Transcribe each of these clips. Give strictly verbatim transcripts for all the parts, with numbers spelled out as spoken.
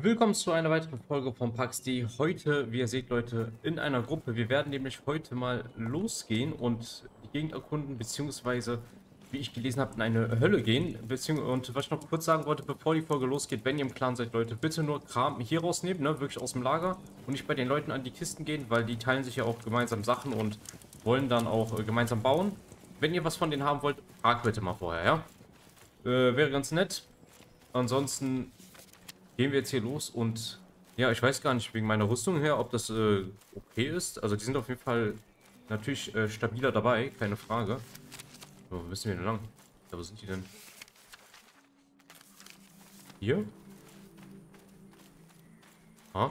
Willkommen zu einer weiteren Folge von Paxdi. Heute, wie ihr seht, Leute, in einer Gruppe. Wir werden nämlich heute mal losgehen und die Gegend erkunden, beziehungsweise, wie ich gelesen habe, in eine Hölle gehen. Beziehungs und was ich noch kurz sagen wollte, bevor die Folge losgeht, wenn ihr im Clan seid, Leute, bitte nur Kram hier rausnehmen, ne, wirklich aus dem Lager und nicht bei den Leuten an die Kisten gehen, weil die teilen sich ja auch gemeinsam Sachen und wollen dann auch äh, gemeinsam bauen. Wenn ihr was von denen haben wollt, fragt bitte mal vorher, ja? Äh, wäre ganz nett. Ansonsten gehen wir jetzt hier los und ja, ich weiß gar nicht wegen meiner Rüstung her, ob das äh, okay ist. Also die sind auf jeden Fall natürlich äh, stabiler dabei, keine Frage. So, wo müssen wir denn lang? Ja, wo sind die denn? Hier? Ah.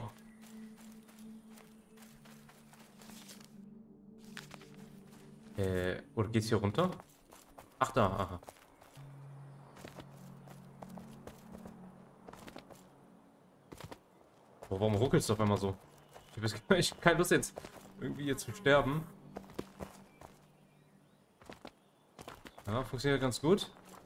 Äh, oder geht's hier runter? Ach da, aha. Boah, warum ruckelt es auf einmal so? Ich habe jetzt echt keine Lust jetzt irgendwie hier zu sterben. Ja, funktioniert ganz gut.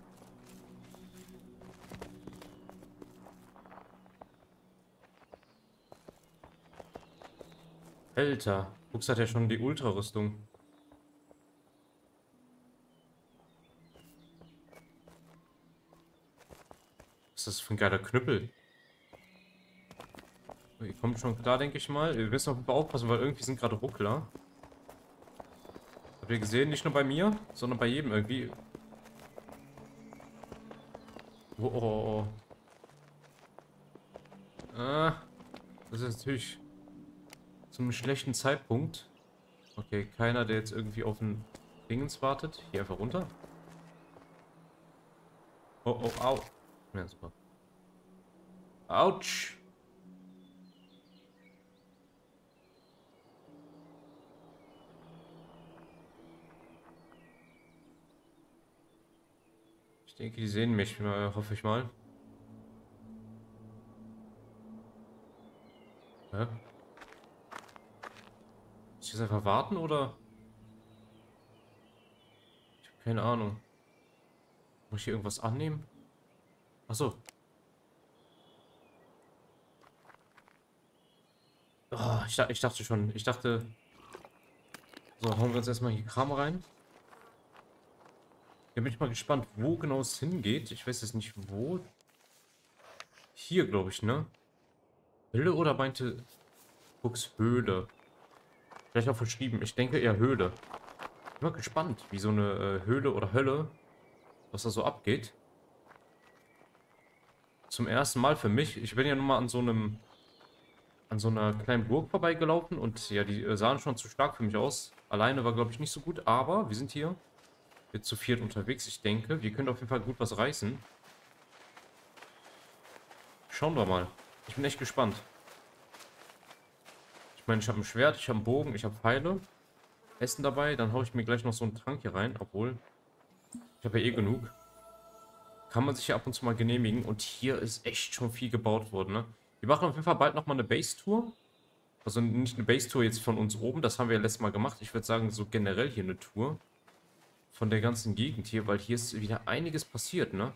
Alter, Fuchs hat ja schon die Ultra-Rüstung. Was ist das für ein geiler Knüppel? Ihr kommt schon klar, denke ich mal. Wir müssen auf jeden Fall aufpassen, weil irgendwie sind gerade Ruckler. Habt ihr gesehen? Nicht nur bei mir, sondern bei jedem irgendwie. Oh, oh, oh. Oh. Ah, das ist natürlich zum schlechten Zeitpunkt. Okay, keiner, der jetzt irgendwie auf den Dingens wartet. Hier einfach runter. Oh, oh, au. Ja, super. Autsch. Ich denke, die sehen mich, äh, hoffe ich mal. Hä? Muss ich jetzt einfach warten oder? Ich habe keine Ahnung. Muss ich hier irgendwas annehmen? Achso. Oh, ich, ich dachte schon. Ich dachte. So, hauen wir uns erstmal hier Kram rein. Da bin ich mal gespannt, wo genau es hingeht. Ich weiß jetzt nicht wo. Hier, glaube ich, ne? Höhle oder meinte Fuchs Höhle? Vielleicht auch verschrieben. Ich denke eher Höhle. Bin mal gespannt, wie so eine äh, Höhle oder Hölle, was da so abgeht. Zum ersten Mal für mich. Ich bin ja nun mal an so einem, an so einer kleinen Burg vorbeigelaufen und ja, die äh, sahen schon zu stark für mich aus. Alleine war, glaube ich, nicht so gut, aber wir sind hier jetzt zu viert unterwegs. Ich denke, wir können auf jeden Fall gut was reißen. Schauen wir mal. Ich bin echt gespannt. Ich meine, ich habe ein Schwert, ich habe einen Bogen, ich habe Pfeile. Essen dabei, dann haue ich mir gleich noch so einen Trank hier rein, obwohl ich habe ja eh genug. Kann man sich ja ab und zu mal genehmigen und hier ist echt schon viel gebaut worden, ne? Wir machen auf jeden Fall bald nochmal eine Base-Tour. Also nicht eine Base-Tour jetzt von uns oben, das haben wir ja letztes Mal gemacht. Ich würde sagen, so generell hier eine Tour von der ganzen Gegend hier, weil hier ist wieder einiges passiert, ne?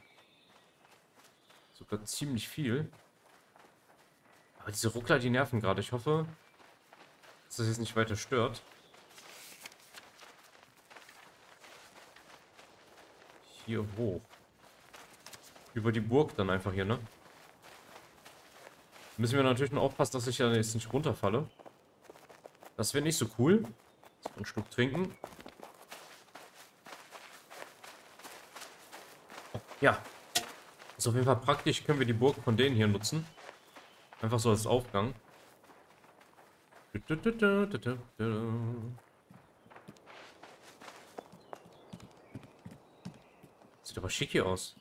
Sogar ziemlich viel. Aber diese Ruckler, die nerven gerade. Ich hoffe, dass das jetzt nicht weiter stört. Hier hoch. Über die Burg dann einfach hier, ne? Müssen wir natürlich nur aufpassen, dass ich ja jetzt nicht runterfalle. Das wäre nicht so cool. Ein Schluck trinken. Ja. Ist auf jeden Fall praktisch. Können wir die Burg von denen hier nutzen. Einfach so als Aufgang. Sieht aber schick hier aus.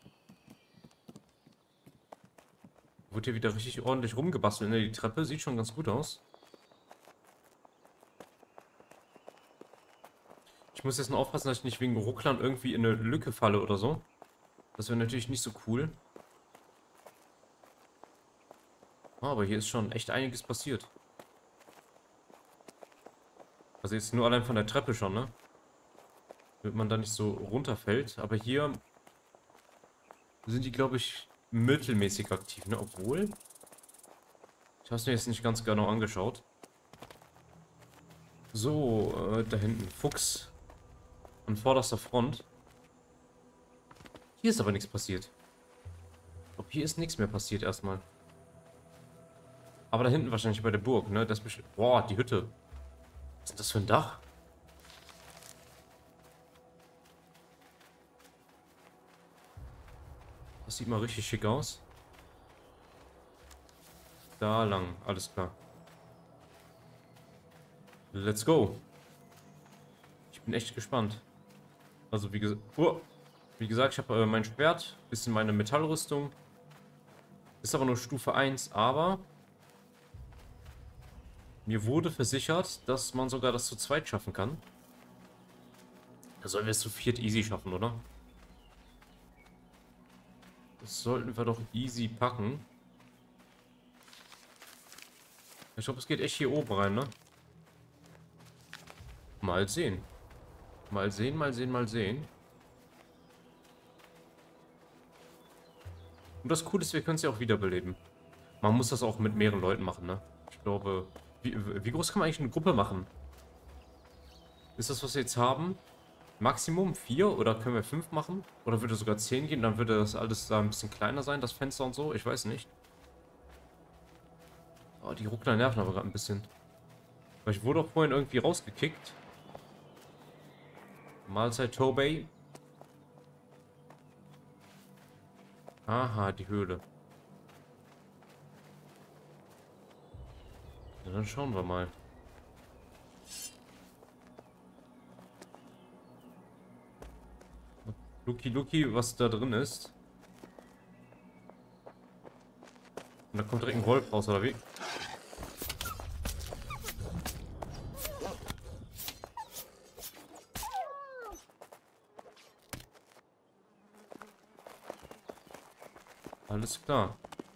Wurde hier wieder richtig ordentlich rumgebastelt. Ne? Die Treppe sieht schon ganz gut aus. Ich muss jetzt nur aufpassen, dass ich nicht wegen Rucklern irgendwie in eine Lücke falle oder so. Das wäre natürlich nicht so cool. Oh, aber hier ist schon echt einiges passiert. Also jetzt nur allein von der Treppe schon, ne? Damit man da nicht so runterfällt. Aber hier sind die, glaube ich, mittelmäßig aktiv, ne? Obwohl, Ich habe es mir jetzt nicht ganz genau angeschaut. So, äh, da hinten. Fuchs. An vorderster Front. Hier ist aber nichts passiert. Ich glaube, hier ist nichts mehr passiert erstmal. Aber da hinten wahrscheinlich bei der Burg, ne? Das bestimmt. Boah, die Hütte. Was ist denn das für ein Dach? Das sieht mal richtig schick aus. Da lang, alles klar. Let's go. Ich bin echt gespannt. Also wie gesagt, oh, wie gesagt, ich habe äh, mein Schwert, bisschen meine Metallrüstung. Ist aber nur Stufe eins, aber mir wurde versichert, dass man sogar das zu zweit schaffen kann. Da sollen wir es zu viert easy schaffen, oder? Das sollten wir doch easy packen. Ich glaube, es geht echt hier oben rein, ne? Mal sehen. Mal sehen, mal sehen, mal sehen. Und das Coole ist, wir können es ja auch wiederbeleben. Man muss das auch mit mehreren Leuten machen, ne? Ich glaube... Wie, wie groß kann man eigentlich eine Gruppe machen? Ist das, was wir jetzt haben? Maximum vier oder können wir fünf machen? Oder würde sogar zehn gehen? Dann würde das alles da ein bisschen kleiner sein, das Fenster und so. Ich weiß nicht. Oh, die Ruckler nerven aber gerade ein bisschen. Weil ich wurde auch vorhin irgendwie rausgekickt. Mahlzeit Tobey. Aha, die Höhle. Ja, dann schauen wir mal. Luki Luki, was da drin ist. Und da kommt direkt ein Wolf raus, oder wie? Alles klar.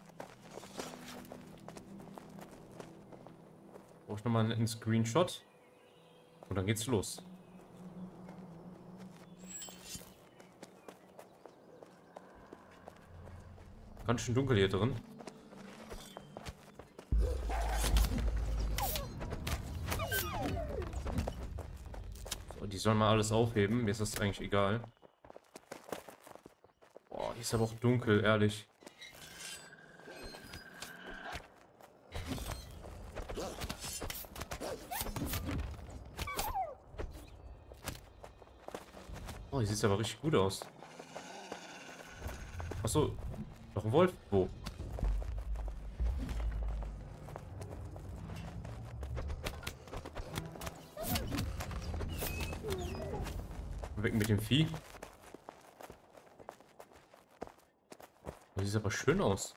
Brauche ich nochmal einen Screenshot. Und dann geht's los. Ganz schön dunkel hier drin. So, die sollen mal alles aufheben. Mir ist das eigentlich egal. Boah, die ist aber auch dunkel, ehrlich. Oh, die sieht aber richtig gut aus. Achso, noch ein Wolf. Wo? Weg mit dem Vieh. Oh, die sieht aber schön aus.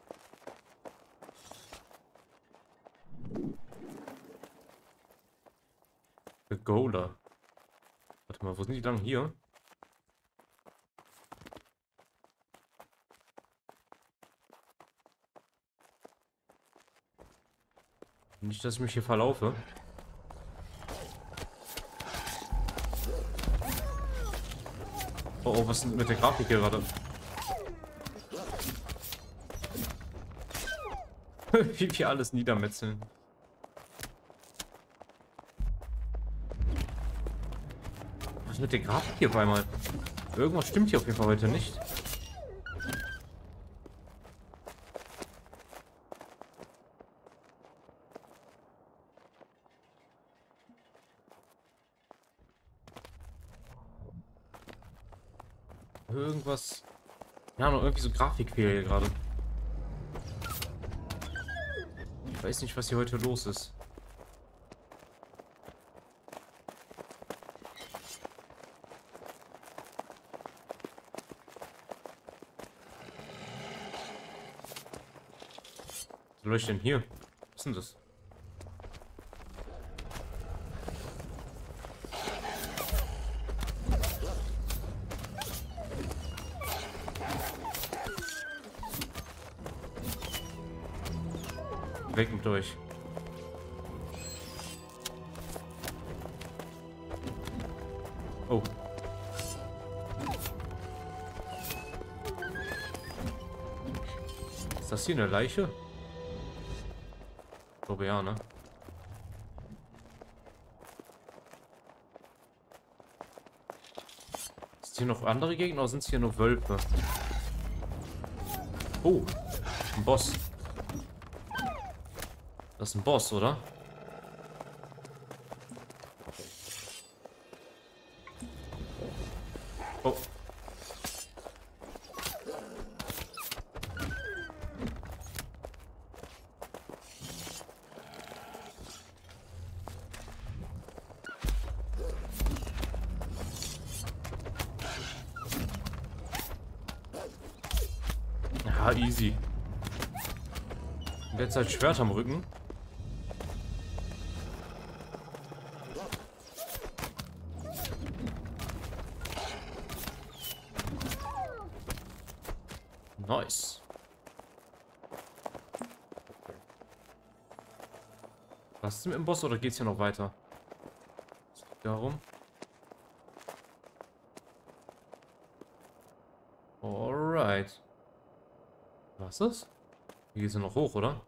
Der Gola. Warte mal, wo sind die lang? Hier? Nicht, dass ich mich hier verlaufe. Oh, oh, was ist denn mit der Grafik hier gerade? Wie wir alles niedermetzeln. Was ist mit der Grafik hier auf einmal? Irgendwas stimmt hier auf jeden Fall heute nicht. Irgendwas. Ja, noch irgendwie so Grafikfehler hier gerade. Ich weiß nicht, was hier heute los ist. Was soll ich denn hier? Was ist denn das? Weg mit euch. Oh. Ist das hier eine Leiche? Ich glaube ja, ne? Sind hier noch andere Gegner oder sind es hier nur Wölfe? Oh, ein Boss. Das ist ein Boss, oder? Oh. Ja, easy. Und jetzt halt Schwert am Rücken. Nice. Was ist mit dem Boss oder geht's hier noch weiter? Es geht darum. Alright. Was ist das? Hier geht's ja noch hoch, oder?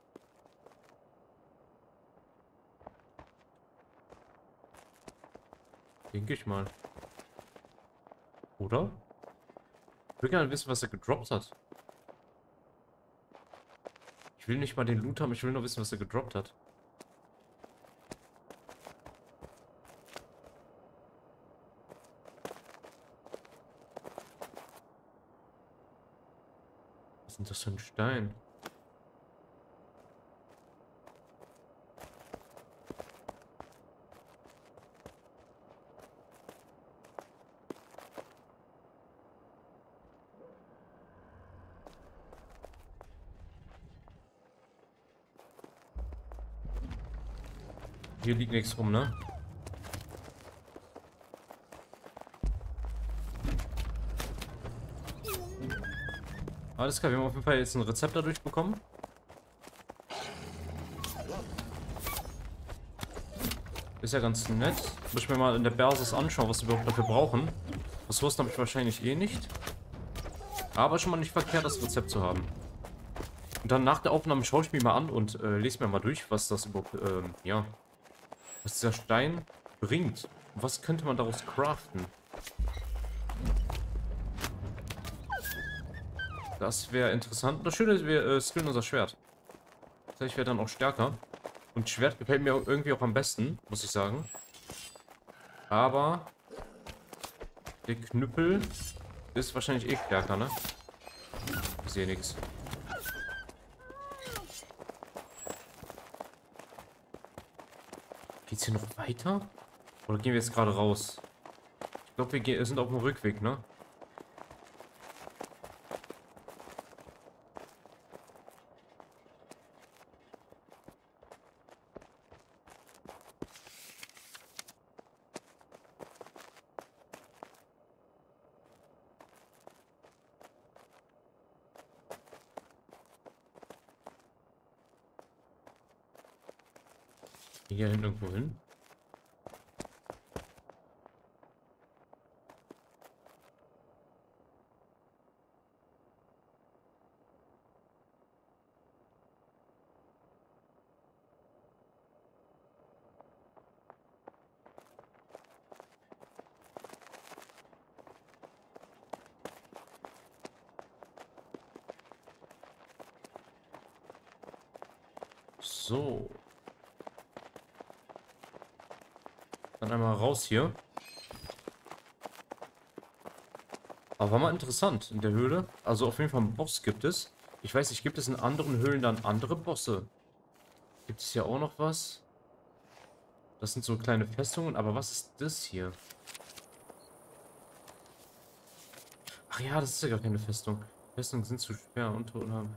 Denke ich mal. Oder? Ich will gerne wissen, was er gedroppt hat. Ich will nicht mal den Loot haben, ich will nur wissen, was er gedroppt hat. Was ist denn das für ein Stein? Hier liegt nichts rum, ne? Alles klar, wir haben auf jeden Fall jetzt ein Rezept dadurch bekommen. Ist ja ganz nett. Muss ich mir mal in der Basis anschauen, was wir überhaupt dafür brauchen. Ressourcen habe ich wahrscheinlich eh nicht. Aber schon mal nicht verkehrt, das Rezept zu haben. Und dann nach der Aufnahme schaue ich mir mal an und äh, lese mir mal durch, was das überhaupt, ähm, ja, was dieser Stein bringt. Was könnte man daraus craften? Das wäre interessant. Das Schöne ist, wir äh, skillen unser Schwert. Das heißt, ich werde dann auch stärker. Und Schwert gefällt mir irgendwie auch am besten, muss ich sagen. Aber der Knüppel ist wahrscheinlich eh stärker, ne? Ich sehe nichts. Geht's hier noch weiter? Oder gehen wir jetzt gerade raus? Ich glaube, wir gehen, sind auf dem Rückweg, ne? Hier hinten irgendwo hin. So. Dann einmal raus hier. Aber war mal interessant in der Höhle. Also auf jeden Fall einen Boss gibt es. Ich weiß nicht, gibt es in anderen Höhlen dann andere Bosse? Gibt es hier auch noch was? Das sind so kleine Festungen, aber was ist das hier? Ach ja, das ist ja gar keine Festung. Festungen sind zu schwer und haben.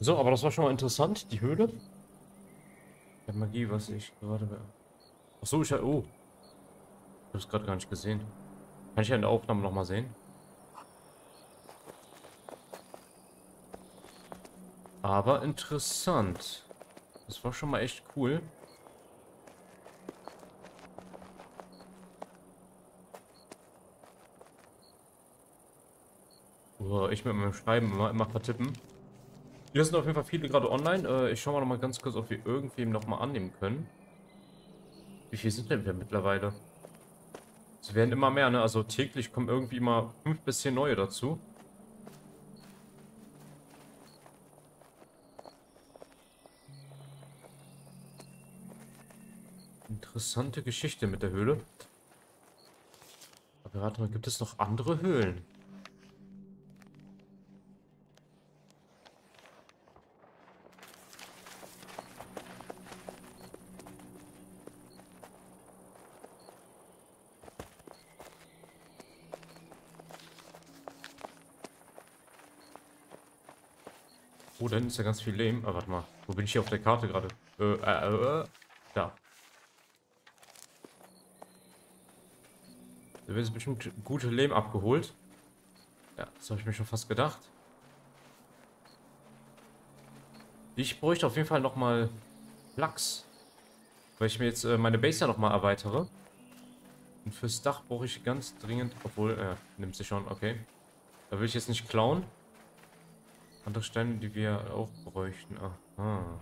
So, aber das war schon mal interessant, die Höhle. Der Magie, was ich gerade... Ach so, ich... Oh, ich habe es gerade gar nicht gesehen. Kann ich ja in der Aufnahme nochmal sehen. Aber interessant. Das war schon mal echt cool. Oh, ich mit meinem Schreiben immer, immer vertippen. Hier sind auf jeden Fall viele gerade online. Äh, ich schaue mal noch mal ganz kurz, ob wir irgendwem noch mal annehmen können. Wie viel sind denn wir mittlerweile? Es werden immer mehr, ne? Also täglich kommen irgendwie immer fünf bis zehn neue dazu. Interessante Geschichte mit der Höhle. Aber warte mal, gibt es noch andere Höhlen? Oh, da hinten ist ja ganz viel Lehm. Ah, warte mal. Wo bin ich hier auf der Karte gerade? Äh, äh, äh, da. Da wird jetzt bestimmt gute Lehm abgeholt. Ja, das habe ich mir schon fast gedacht. Ich bräuchte auf jeden Fall nochmal Lachs. Weil ich mir jetzt äh, meine Base ja nochmal erweitere. Und fürs Dach brauche ich ganz dringend... Obwohl, äh, nimmt sie schon, okay. Da will ich jetzt nicht klauen. Andere Steine, die wir auch bräuchten. Aha.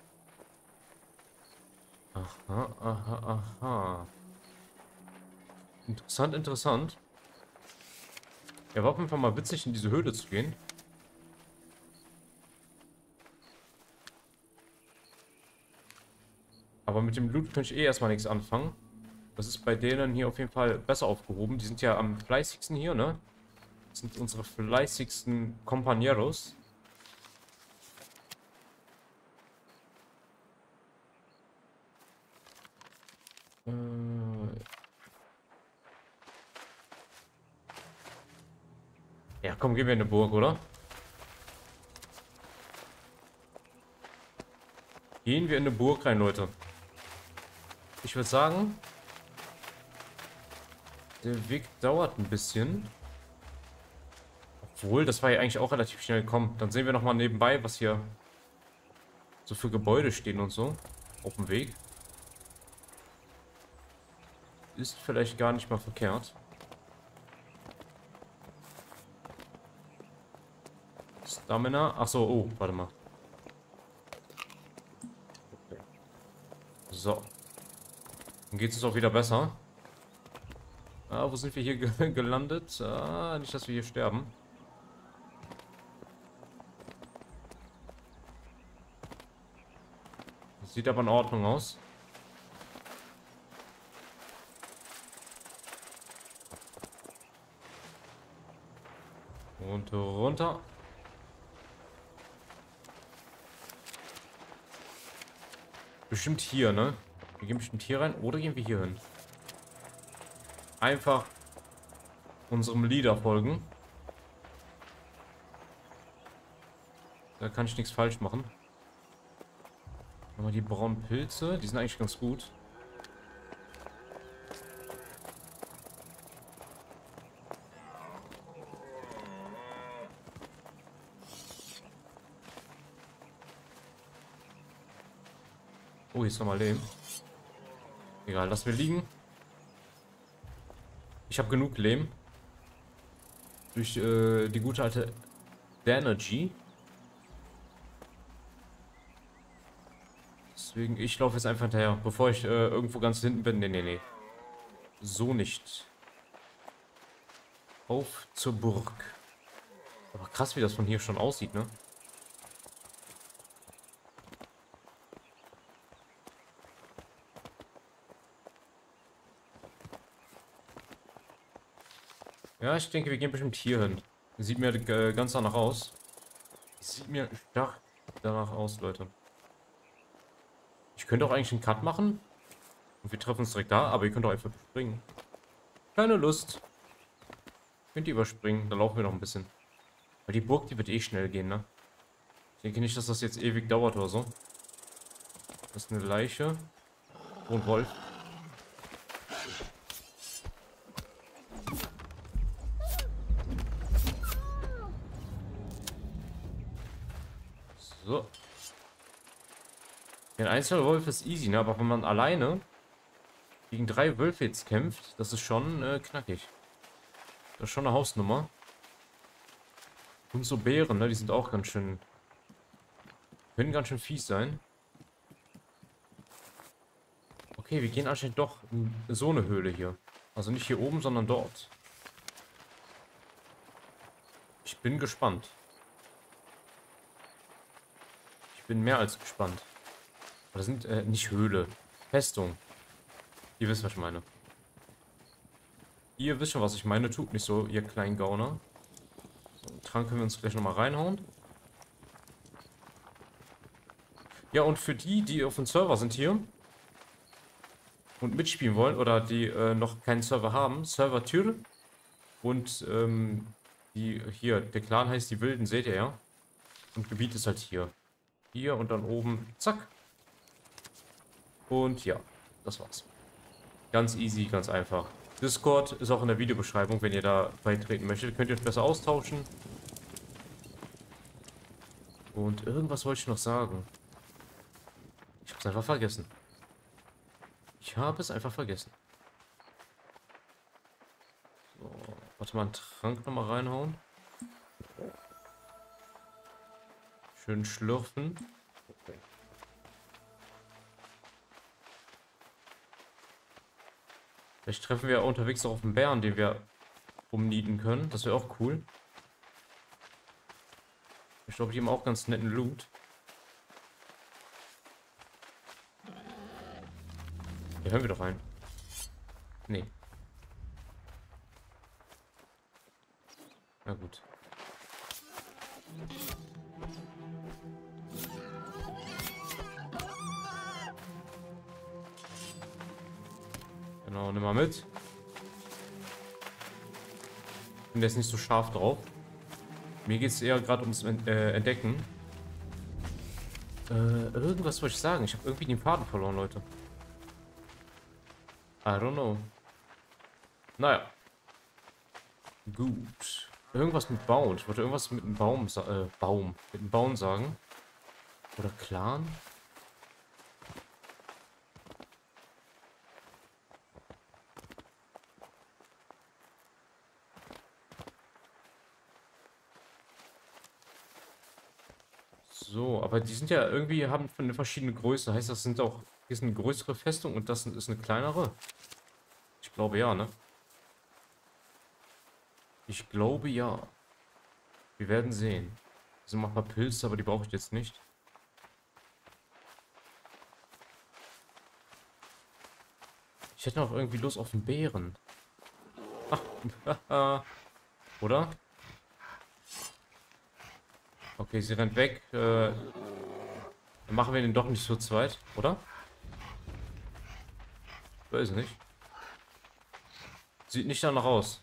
Aha, aha, aha. Interessant, interessant. Ja, war auf jeden Fall mal witzig, in diese Höhle zu gehen. Aber mit dem Loot könnte ich eh erstmal nichts anfangen. Das ist bei denen hier auf jeden Fall besser aufgehoben. Die sind ja am fleißigsten hier, ne? Das sind unsere fleißigsten Companeros. Äh... Ja, komm, gehen wir in eine Burg, oder? Gehen wir in eine Burg rein, Leute. Ich würde sagen, der Weg dauert ein bisschen. Obwohl, das war ja eigentlich auch relativ schnell. Komm, dann sehen wir nochmal nebenbei, was hier so für Gebäude stehen und so. Auf dem Weg. Ist vielleicht gar nicht mal verkehrt. Stamina. Achso, oh, warte mal. Okay. So. Dann geht es auch wieder besser. Ah, wo sind wir hier ge gelandet? Ah, nicht, dass wir hier sterben. Das sieht aber in Ordnung aus. Und runter. Bestimmt hier, ne? Wir gehen bestimmt hier rein. Oder gehen wir hier hin? Einfach unserem Leader folgen. Da kann ich nichts falsch machen. Nochmal die braunen Pilze. Die sind eigentlich ganz gut. Oh, hier ist nochmal Lehm. Egal, lass mir liegen. Ich habe genug Lehm. Durch äh, die gute alte Energy. Deswegen, ich laufe jetzt einfach hinterher, bevor ich äh, irgendwo ganz hinten bin. Nee, nee, nee. So nicht. Auf zur Burg. Aber krass, wie das von hier schon aussieht, ne? Ja, ich denke, wir gehen bestimmt hier hin. Sieht mir äh, ganz danach aus. Sieht mir stark danach aus, Leute. Ich könnte auch eigentlich einen Cut machen. Und wir treffen uns direkt da, aber ihr könnt auch einfach springen. Keine Lust. Könnt ihr überspringen, dann laufen wir noch ein bisschen. Weil die Burg, die wird eh schnell gehen, ne? Ich denke nicht, dass das jetzt ewig dauert oder so. Das ist eine Leiche. Und Wolf. So. Ein einzelner Wolf ist easy, ne? Aber wenn man alleine gegen drei Wölfe jetzt kämpft, das ist schon äh, knackig. Das ist schon eine Hausnummer. Und so Bären, ne? Die sind auch ganz schön... Können ganz schön fies sein. Okay, wir gehen anscheinend doch in so eine Höhle hier. Also nicht hier oben, sondern dort. Ich bin gespannt. Ich bin mehr als gespannt. Das sind äh, nicht Höhle. Festung. Ihr wisst, was ich meine. Ihr wisst schon, was ich meine. Tut nicht so, ihr kleinen Gauner. So, einen Trank können wir uns gleich nochmal reinhauen. Ja, und für die, die auf dem Server sind hier und mitspielen wollen oder die äh, noch keinen Server haben, Server Tür und ähm, die hier, der Clan heißt die Wilden, seht ihr ja. Und Gebiet ist halt hier. Hier und dann oben, zack. Und ja, das war's. Ganz easy, ganz einfach. Discord ist auch in der Videobeschreibung, wenn ihr da beitreten möchtet. Könnt ihr euch besser austauschen. Und irgendwas wollte ich noch sagen. Ich habe es einfach vergessen. Ich habe es einfach vergessen. So, warte mal, einen Trank nochmal reinhauen. Schön schlürfen. Vielleicht treffen wir unterwegs auch auf einen Bären, den wir umnieten können. Das wäre auch cool. Ich glaube, die haben auch ganz netten Loot. Hier hören wir doch rein. Nee. Na gut. Genau, nimm mal mit. Ich bin jetzt nicht so scharf drauf. Mir geht es eher gerade ums äh, Entdecken. Äh, irgendwas wollte ich sagen. Ich habe irgendwie den Faden verloren, Leute. I don't know. Naja. Gut. Irgendwas mit Baum. Ich wollte irgendwas mit einem Baum, äh, Baum. Mit einem Baum sagen. Oder Clan? So, aber die sind ja irgendwie, haben eine verschiedene Größe. Heißt das, sind auch, hier ist eine größere Festung und das ist eine kleinere? Ich glaube ja, ne? Ich glaube ja. Wir werden sehen. Hier sind noch ein paar Pilze, aber die brauche ich jetzt nicht. Ich hätte noch irgendwie Lust auf einen Bären. Ach, oder? Okay, sie rennt weg. Äh, dann machen wir den doch nicht zu zweit, oder? Weiß nicht. Sieht nicht danach aus.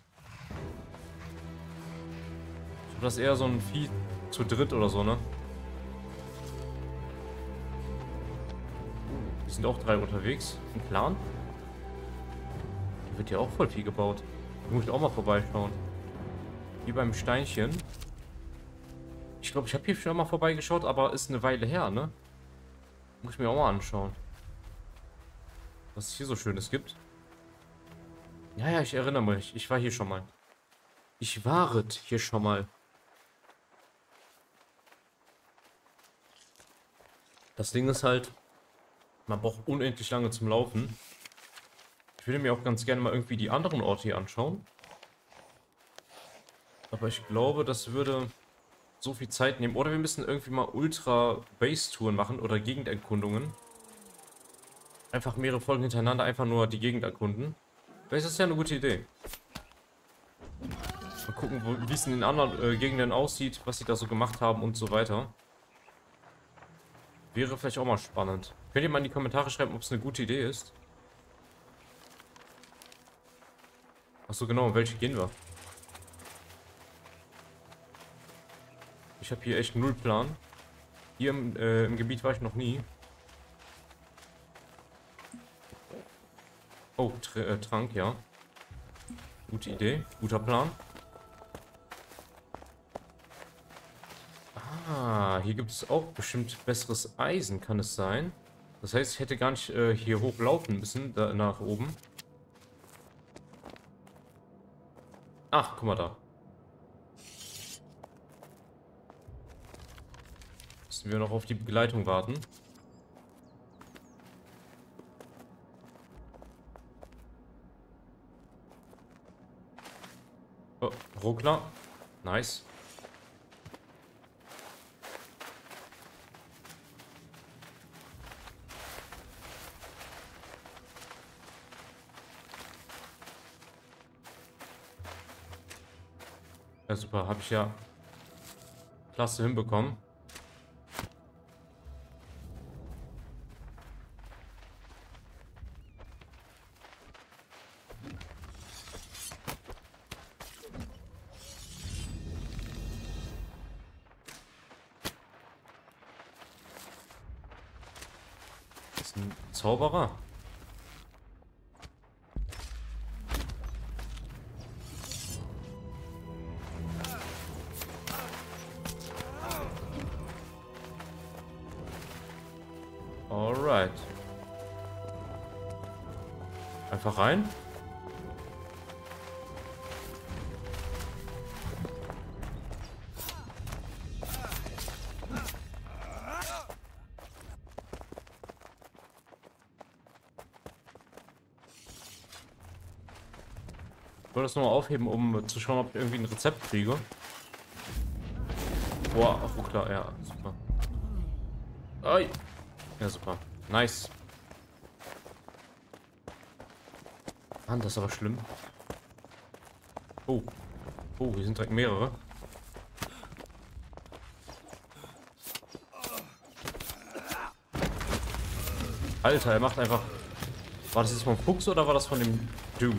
Ich glaube, das ist eher so ein Vieh zu dritt oder so, ne? Die sind auch drei unterwegs. Ein Plan? Hier wird ja auch voll viel gebaut. Da muss ich auch mal vorbeischauen. Wie beim Steinchen. Ich glaube, ich habe hier schon mal vorbeigeschaut, aber ist eine Weile her, ne? Muss ich mir auch mal anschauen. Was es hier so Schönes gibt. Ja, ja, ich erinnere mich. Ich war hier schon mal. Ich war hier schon mal. Das Ding ist halt, man braucht unendlich lange zum Laufen. Ich würde mir auch ganz gerne mal irgendwie die anderen Orte hier anschauen. Aber ich glaube, das würde so viel Zeit nehmen. Oder wir müssen irgendwie mal Ultra-Base-Touren machen oder Gegenderkundungen. Einfach mehrere Folgen hintereinander einfach nur die Gegend erkunden. Vielleicht ist das ja eine gute Idee. Mal gucken, wie es in den anderen äh, Gegenden aussieht, was sie da so gemacht haben und so weiter. Wäre vielleicht auch mal spannend. Könnt ihr mal in die Kommentare schreiben, ob es eine gute Idee ist. Achso, genau, welche gehen wir? Ich habe hier echt null Plan. Hier im, äh, im Gebiet war ich noch nie. Oh, Tr äh, Trank, ja. Gute Idee, guter Plan. Ah, hier gibt es auch bestimmt besseres Eisen, kann es sein? Das heißt, ich hätte gar nicht äh, hier hochlaufen müssen, da nach oben. Ach, guck mal da. Müssen wir noch auf die Begleitung warten. Oh, Ruckler. Nice. Ja, super. Habe ich ja klasse hinbekommen. Das ist ein Zauberer. Alright. Einfach rein. Ich wollte das nochmal aufheben, um zu schauen, ob ich irgendwie ein Rezept kriege. Boah, oh klar, ja, super. Ai. Ja, super. Nice. Mann, das ist aber schlimm. Oh. Oh, hier sind direkt mehrere. Alter, er macht einfach... War das jetzt vom Fuchs oder war das von dem Dude?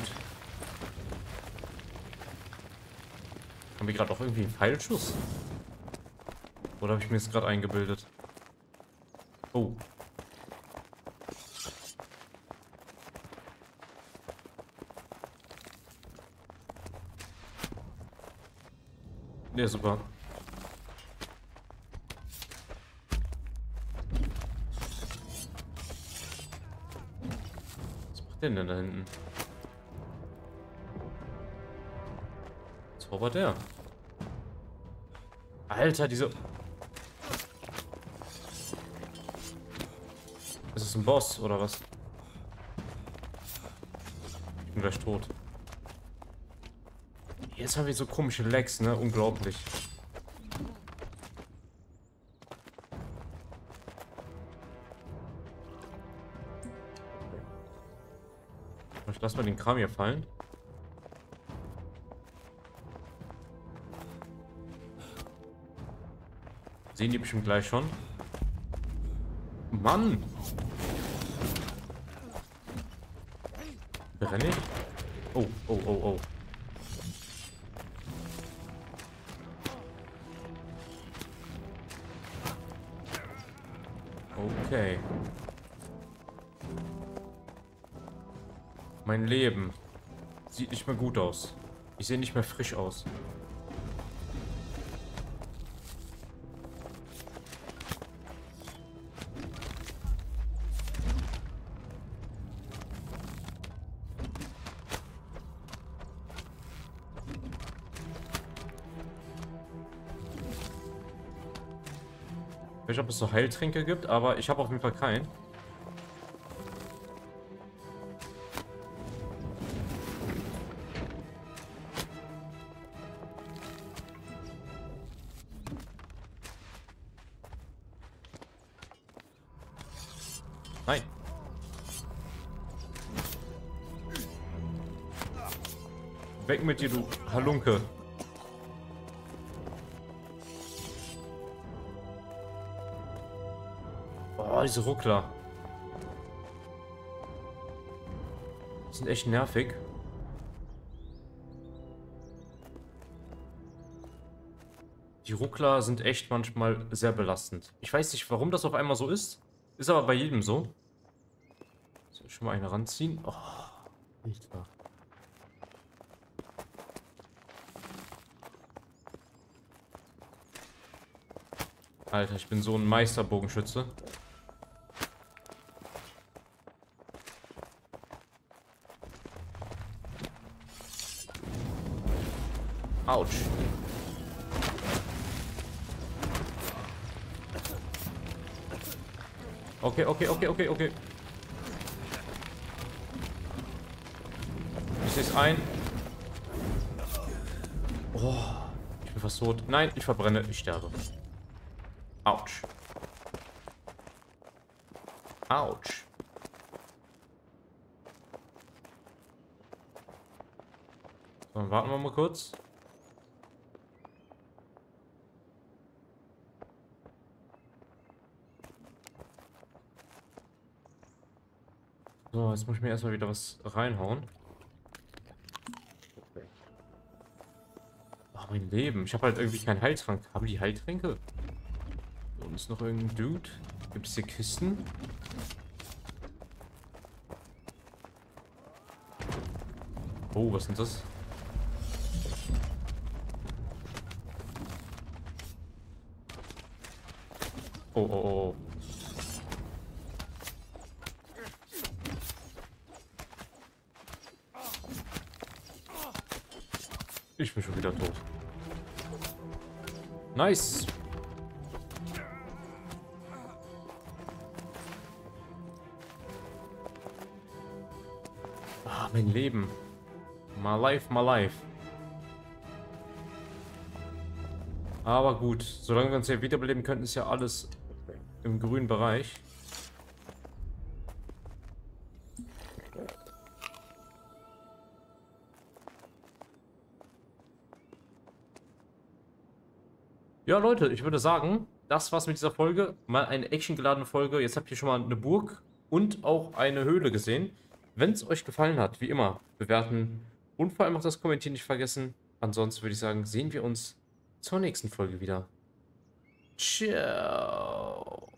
Haben wir gerade auch irgendwie einen Pfeilschuss? Oder habe ich mir das gerade eingebildet? Oh. Ja, super. Was macht der denn da hinten? Zaubert der? Alter, diese... Ist es ein Boss, oder was? Ich bin gleich tot. Jetzt haben wir so komische Lags, ne? Unglaublich. Ich lass mal den Kram hier fallen. Sehen die bestimmt gleich schon. Mann! Renne ich? Oh, oh, oh, oh. Okay. Mein Leben sieht nicht mehr gut aus. Ich sehe nicht mehr frisch aus. Ich weiß nicht, ob es so Heiltränke gibt, aber ich habe auf jeden Fall keinen. Nein. Weg mit dir, du Halunke. Oh, diese Ruckler. Die sind echt nervig. Die Ruckler sind echt manchmal sehr belastend. Ich weiß nicht, warum das auf einmal so ist. Ist aber bei jedem so. Soll ich schon mal eine ranziehen? Oh, Alter. Alter, ich bin so ein Meisterbogenschütze. Autsch. Okay, okay, okay, okay, okay. Ich sehe es ein. Oh, ich bin fast tot. Nein, ich verbrenne. Ich sterbe. Autsch. Autsch. So, dann warten wir mal kurz. So, jetzt muss ich mir erstmal wieder was reinhauen. Oh, mein Leben. Ich habe halt irgendwie keinen Heiltrank. Haben die Heiltränke? Und ist noch irgendein Dude? Gibt es hier Kisten? Oh, was sind das? Oh, oh, oh. Ich bin schon wieder tot. Nice. Ah, mein Leben. My life, my life. Aber gut, solange wir uns hier wiederbeleben könnten, ist ja alles im grünen Bereich. Ja, Leute, ich würde sagen, das war's mit dieser Folge. Mal eine actiongeladene Folge. Jetzt habt ihr schon mal eine Burg und auch eine Höhle gesehen. Wenn es euch gefallen hat, wie immer, bewerten und vor allem auch das Kommentieren nicht vergessen. Ansonsten würde ich sagen, sehen wir uns zur nächsten Folge wieder. Ciao.